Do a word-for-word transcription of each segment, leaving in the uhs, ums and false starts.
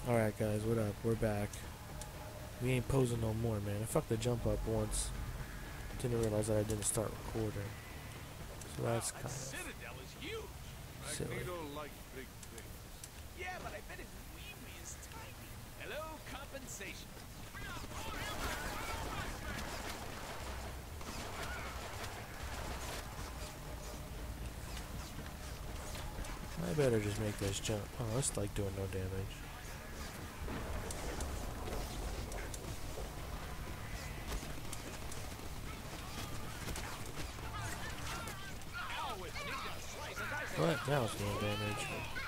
Alright guys, what up? We're back. We ain't posing no more, man. I fucked the jump up once. Didn't realize that I didn't start recording. So Wow, that's that kind citadel is huge. of silly. Magneto like big things. Yeah, but I bet his wee is tiny. Hello, compensation. I better just make this jump. Oh, it's like doing no damage. Ow, with ninja slice and dice. What? Now it's doing damage.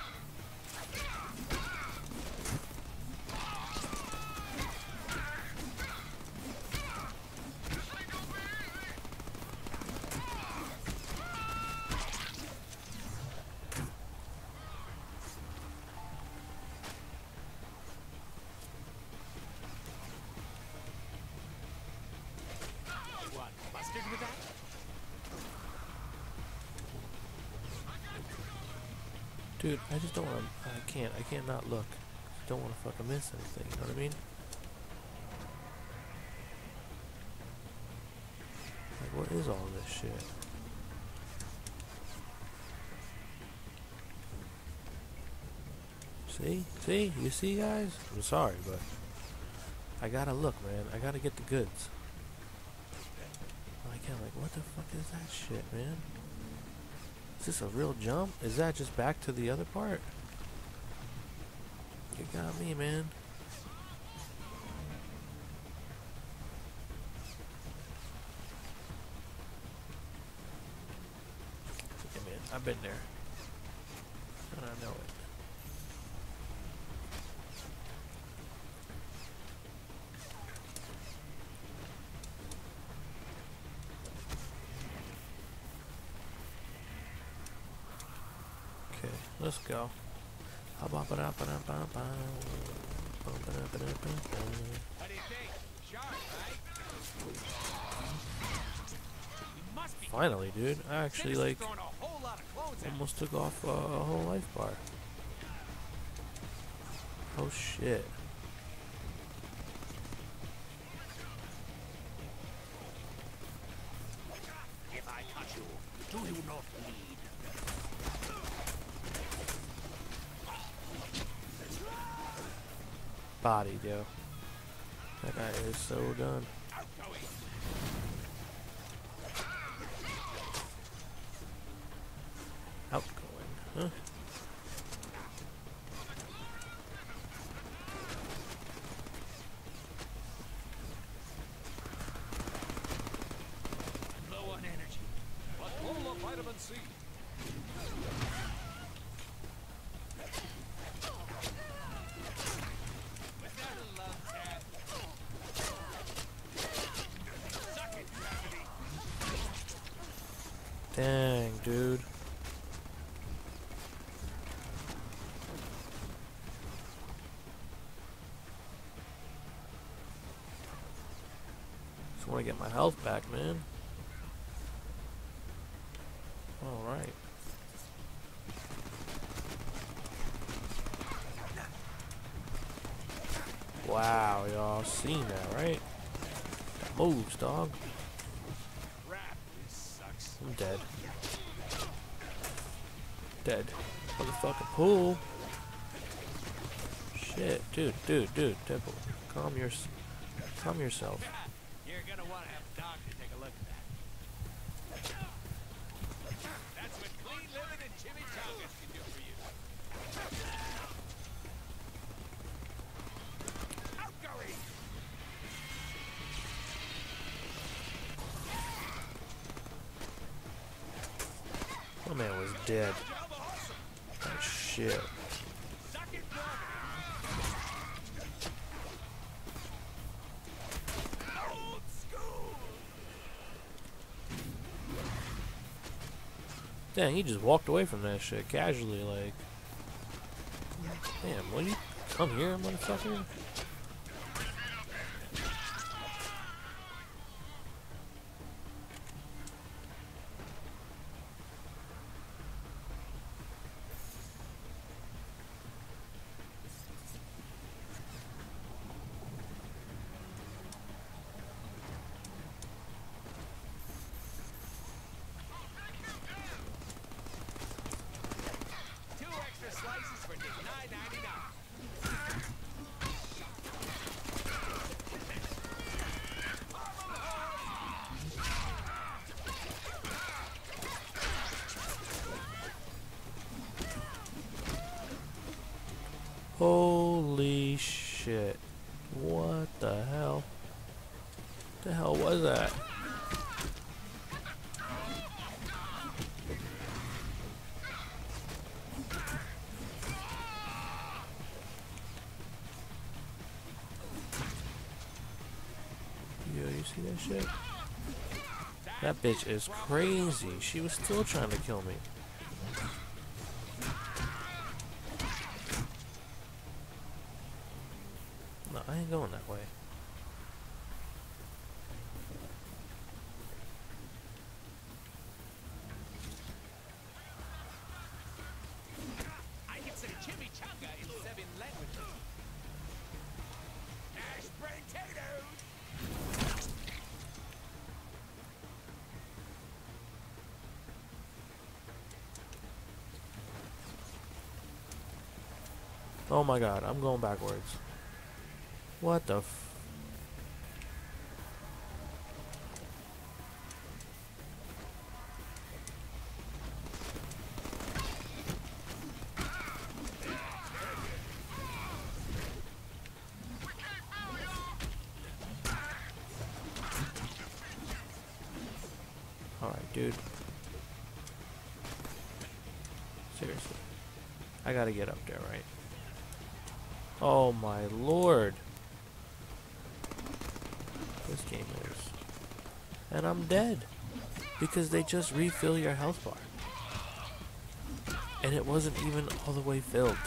What, busted with that? Dude, I just don't want to. I can't. I can't not look. Don't want to fucking miss anything. You know what I mean? Like, what is all this shit? See? See? You see, guys? I'm sorry, but I gotta look, man. I gotta get the goods. I can't, like, what the fuck is that shit, man? Is this a real jump? Is that just back to the other part? You got me, man. Yeah, man. I've been there. And I know it. Okay, let's go. What do you think? Sharp, right? We must be Finally, dude. I actually, like, throwing a whole lot of clothes at almost took off uh, a whole life bar. Oh, shit. If I touch you, do you not bleed? Bodied, yo. That guy is so done. Outgoing. Outgoing, huh? Low on energy. But full of vitamin C. With that love tap. Suck it, gravity. Dang, dude. Just want to get my health back, man. Alright. Wow, y'all seen that, right? That moves, dog. Crap, this sucks. I'm dead. Dead. Motherfucking pool. Shit, dude, dude, dude, Temple. Calm your, calm yourself. You're gonna want to have a doctor take a look at that. That's what clean living and chimichangas can do for you. Outgoing. My man was dead. Job awesome. Oh shit. Suck it, gravity. Old school. Dang, he just walked away from that shit casually, like. Damn, what you come here, motherfucker? slices for just nine ninety-nine. Holy shit. What the hell? The hell was that? Yo, you see that shit? That bitch is crazy. She was still trying to kill me. No, I ain't going that way. I can say chimichanga in seven languages. Mashed potatoes. Oh my god, I'm going backwards. What the f... Alright, dude. Seriously. I gotta get up there, right? Oh my lord. This game is. And I'm dead. Because they just refill your health bar. And it wasn't even all the way filled.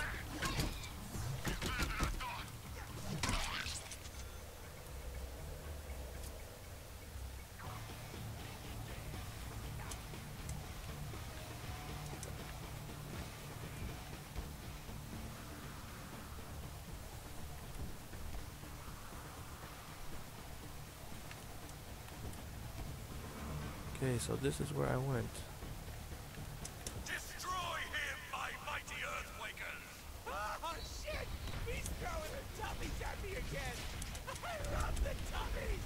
Okay, so this is where I went. Destroy him, my mighty Earthquakers! Oh shit! He's throwing the tummies at me again! I love the tummies!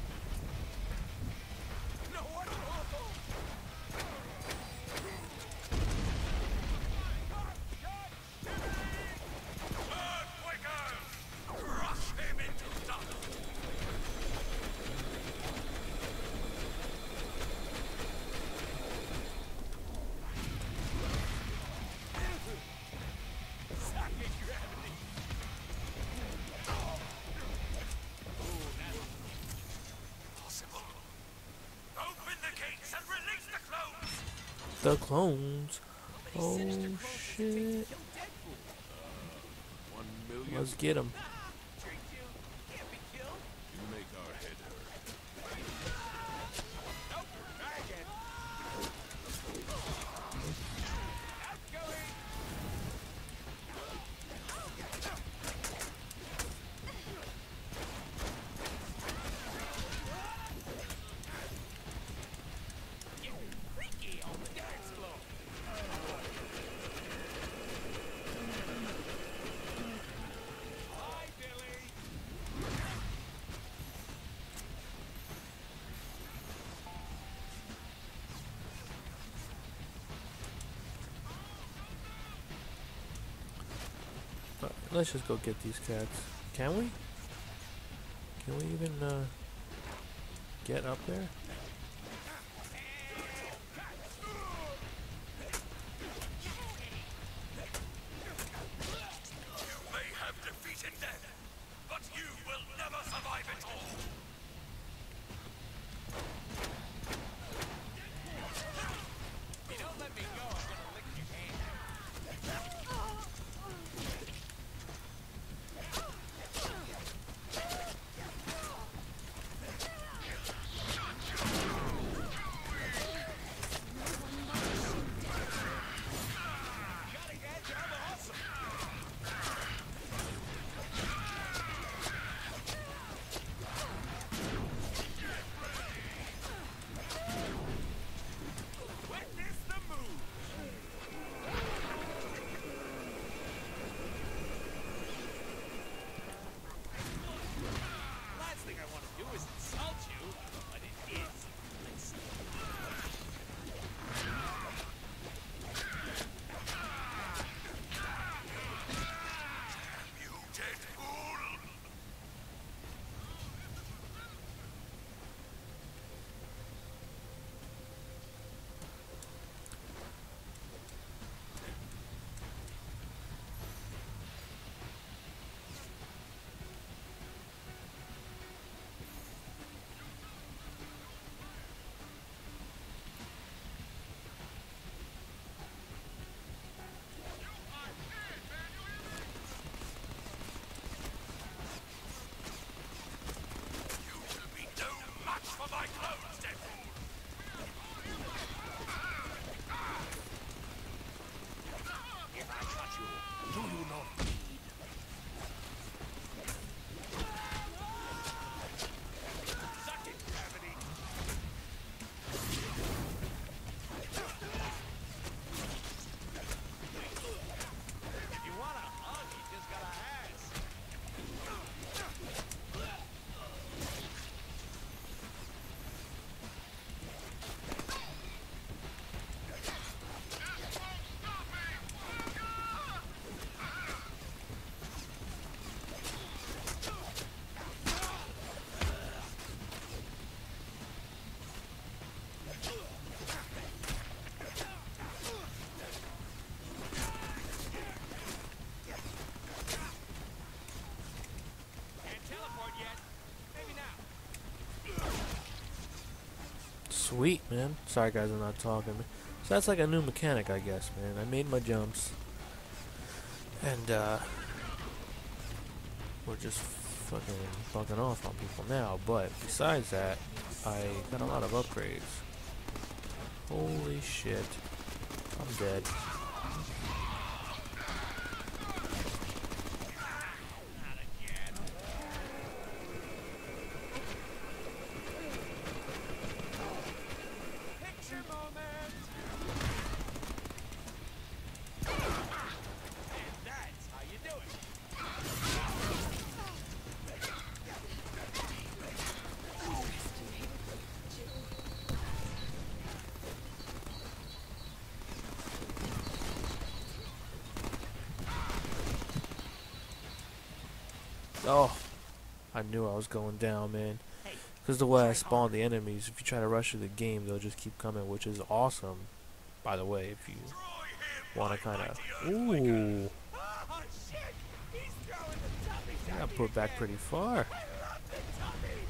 No one awful! Earthquakers! Crush him into dust! Sucking gravity! Possible. Open the gates and release the clones! The clones. Oh Sinister clones that take to shit. kill Deadpool. One million Let's get him. Ah! Tricked you! Can't be killed! to make our head hurt. Nope! Try again! Outgoing! Getting freaky on the dance floor! Hi, Billy! Uh, let's just go get these cats. Can we? Can we even uh, get up there? You may have defeated them, but you will never survive it all! If you don't let me go, I'm gonna lick your hand. Sweet, man. Sorry, guys, I'm not talking. So that's like a new mechanic, I guess, man. I made my jumps. And, uh... we're just fucking bugging off on people now. But, besides that, I got a lot of upgrades. Holy shit. I'm dead. Picture moment. And that's how you do it. Oh, I knew I was going down, man. Because the way I spawn the enemies, if you try to rush through the game, they'll just keep coming, which is awesome. By the way, if you want to kind of... Ooh, Oh shit! He's throwing the toughies I at got me put back again. pretty far. I love the toughies.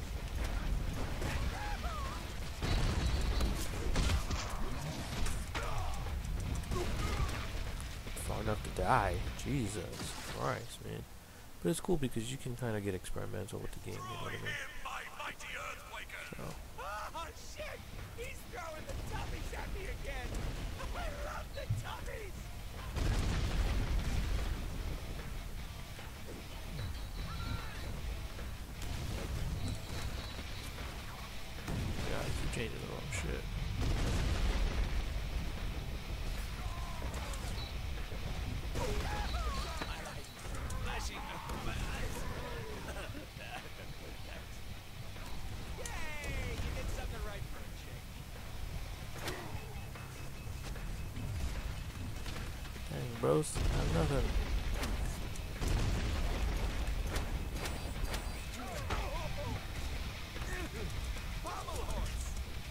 Far enough to die. Jesus Christ, man. But it's cool because you can kind of get experimental with the game, you know what I mean? My mighty Earthquaker. So, Oh shit! He's throwing the toughies at me again. I love the toughies. guys, you're changing the wrong shit. Flashing over my eyes. Yay! You did something right for a change. Dang, bros, have nothing. Pommel horse.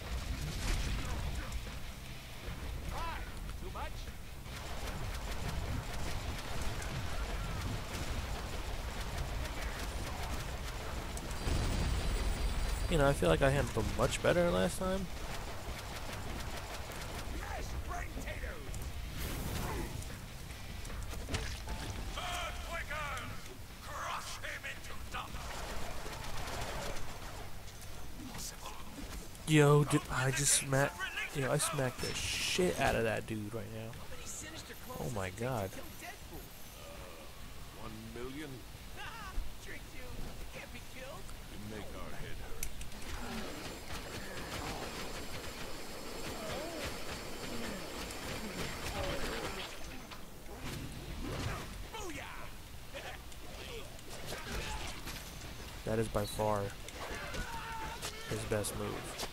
Why? Too much? You know, I feel like I handled them much better last time. Mash brain taters. Earthquaker. Crush him into dust. Possible. Yo, did I just smack? Yo, I smacked the shit out of that dude right now. Many sinister Oh clones my god. kill Deadpool. One million Ah, tricked you. You can't be killed. to make our head hurt. Booyah! That is by far his best move.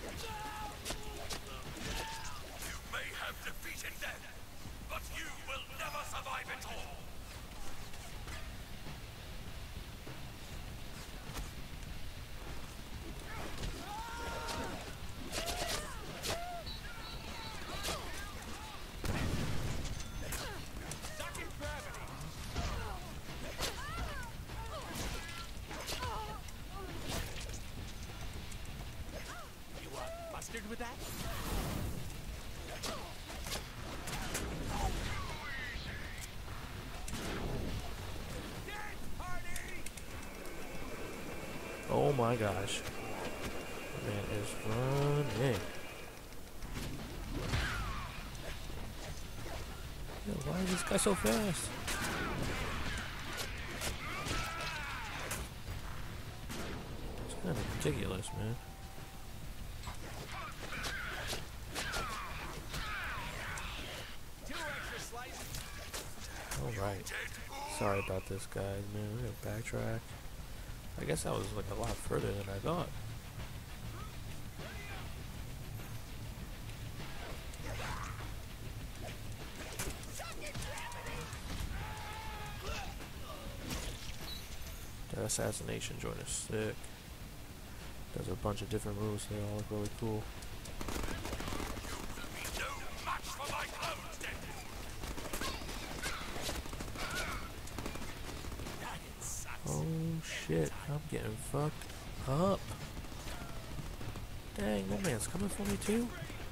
You may have defeated them, but you will never survive it all. Sucking gravity. You want mustard with that? Dance party! Oh my gosh. Man is running. Yo, why is this guy so fast? It's kind of ridiculous, man. Two extra slices. Alright. Sorry about this, guys, man. We're gonna backtrack. I guess that was like a lot further than I thought. That assassination joint is sick. Does a bunch of different moves. They all look really cool. No match for my clones, Deadpool. That it sucks. Oh shit, I'm getting fucked up. Dang, that man's coming for me too?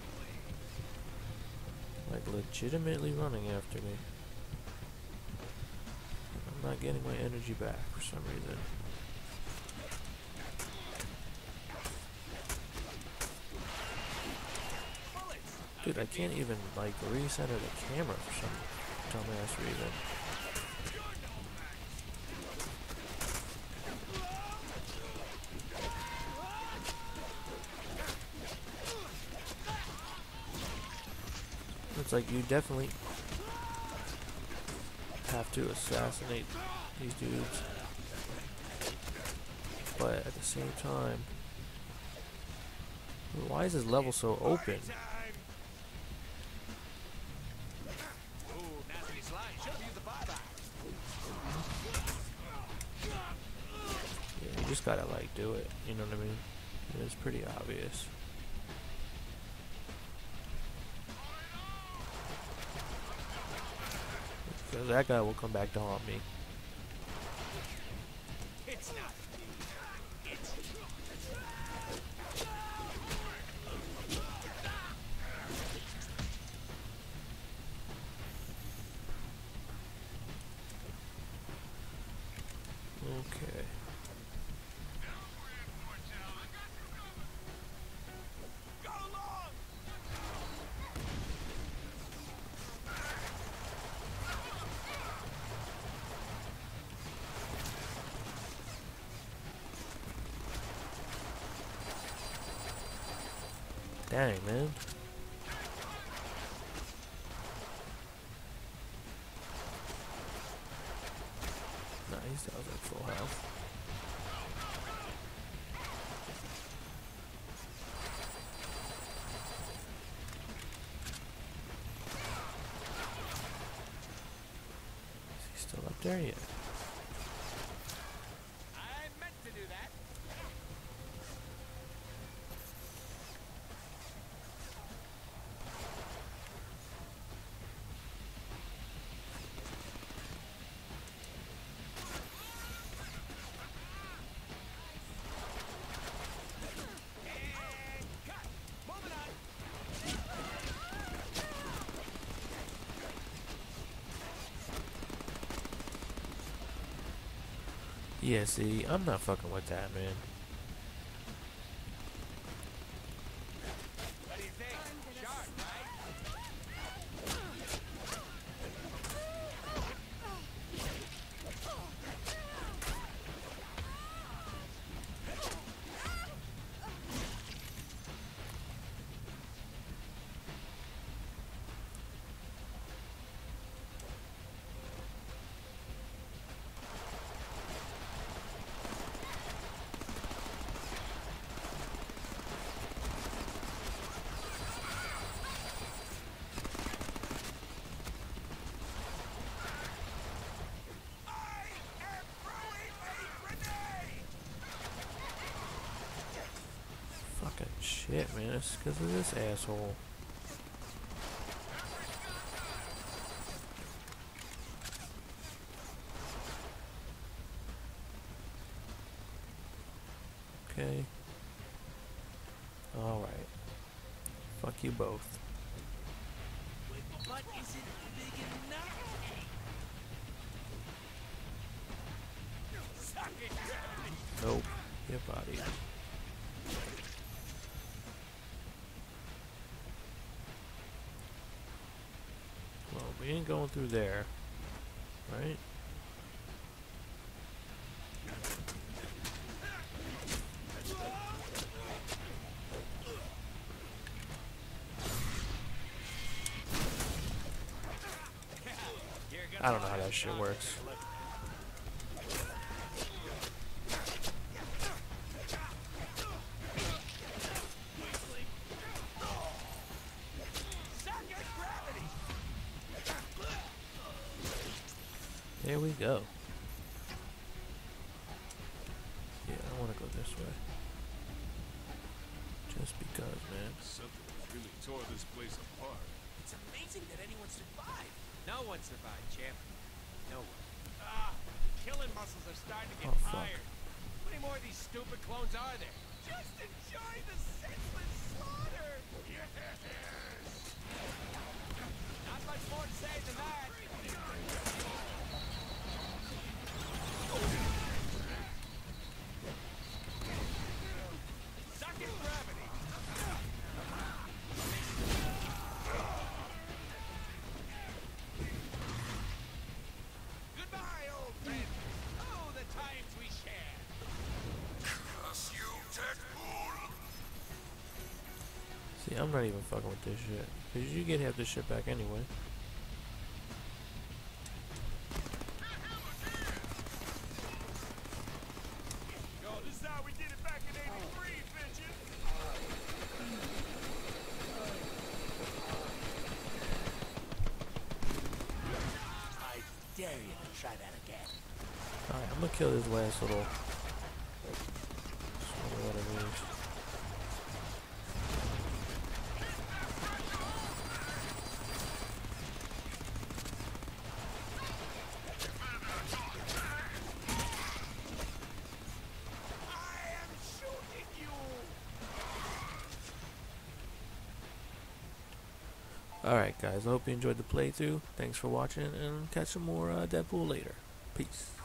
Like legitimately running after me. I'm not getting my energy back for some reason. Dude, I can't even like recenter the camera for some dumbass reason. It's like you definitely have to assassinate these dudes, but at the same time, why is this level so open? Yeah, you just gotta like do it, you know what I mean? It's pretty obvious. Because that guy will come back to haunt me. It's not. It's Okay. go along. Dang, man. Nice, that was like full health. Is he still up there yet? I meant to do that. And cut. Moving on. Yeah, see, I'm not fucking with that, man. What do you think? Sharp, right? I am throwing a grenade. Fucking shit, man. It's because of this asshole. Okay. Alright. Fuck you both. But is it big enough? Suck it, gravity. Nope. Get body. Well, we ain't going through there. Right? I don't know how that shit works. There we go. Yeah, I want to go this way. Just because, man. Something really tore this place apart. It's amazing that anyone survived. No one survived, champ. No one. Ah, killing muscles are starting to get Oh, fuck. tired. How many more of these stupid clones are there? Just enjoy the senseless slaughter! Not much more to say than that. Suck in gravity. Goodbye, old friend. Oh, the times we shared. Curse you, Deadpool! See, I'm not even fucking with this shit. Cause you get half this shit back anyway. Yo, this is how we did it back in eighty-three, bitches. I dare you to try that again. Alright, I'm gonna kill this last little. Just wonder what it is. I am shooting you. Alright guys, I hope you enjoyed the playthrough. Thanks for watching and catch some more uh, Deadpool later. Peace.